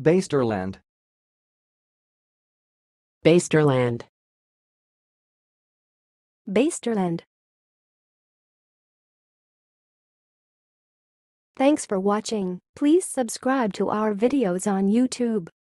BASTERLAND. BASTERLAND. BASTERLAND. Thanks for watching. Please subscribe to our videos on YouTube.